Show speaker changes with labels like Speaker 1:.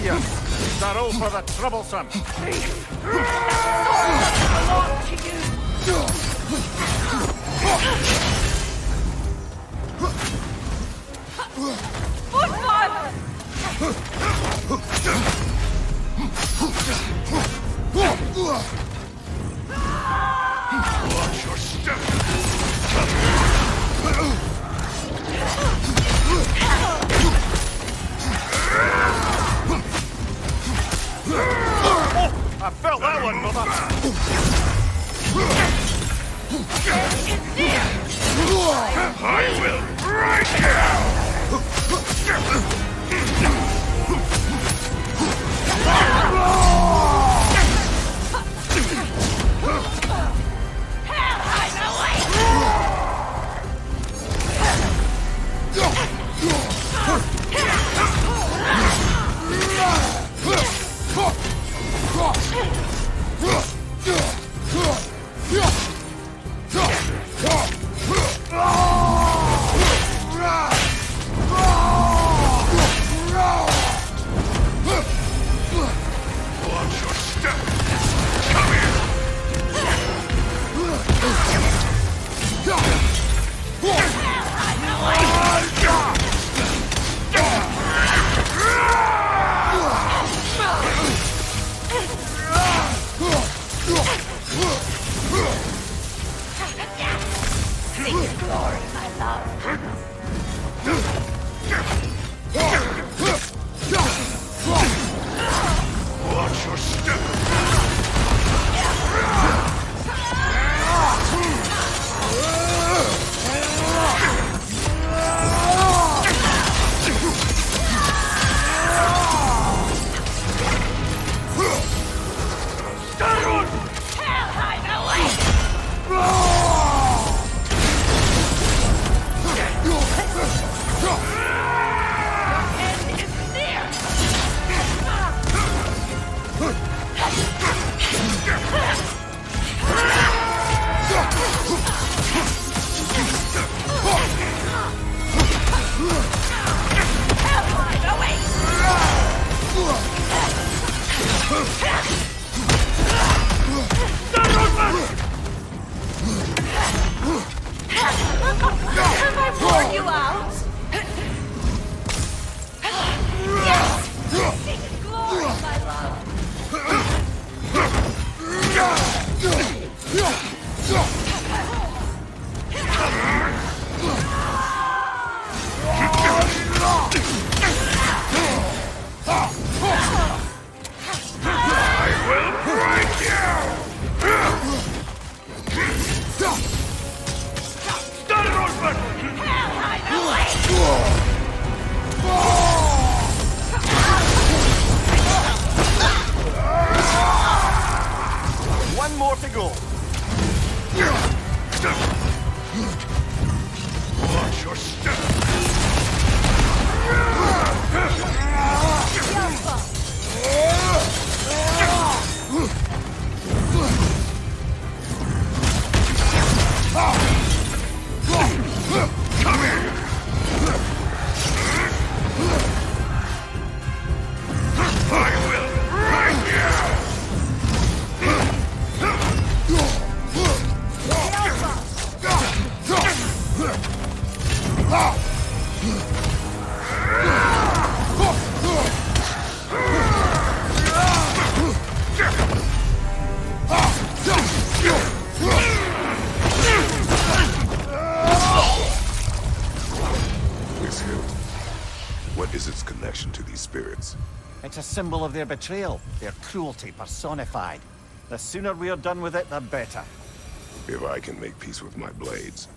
Speaker 1: fierce. Darrow for the troublesome.
Speaker 2: Watch your step!
Speaker 1: I felt that one, brother.
Speaker 2: I will break Watch your step!
Speaker 3: Have I worn you out? Yes! Seek glory, my love!
Speaker 2: I will break you! Stun Rosman!
Speaker 3: Hell, hide away!
Speaker 1: One more to go.
Speaker 2: Watch your step! Come here! I will break you!
Speaker 4: This hill. What is its connection to these spirits?
Speaker 1: It's a symbol of their betrayal, their cruelty personified. The sooner we're done with it, the better.
Speaker 4: If I can make peace with my blades,